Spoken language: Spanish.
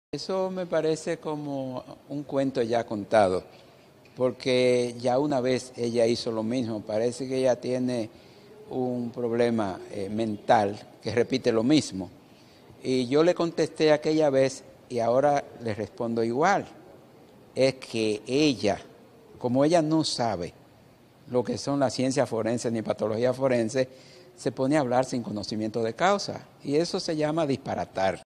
Eso me parece como un cuento ya contado, porque ya una vez ella hizo lo mismo. Parece que ella tiene un problema mental que repite lo mismo. Y yo le contesté aquella vez y ahora le respondo igual. Es que ella, como ella no sabe lo que son las ciencias forenses ni patología forense, se pone a hablar sin conocimiento de causa. Y eso se llama disparatar.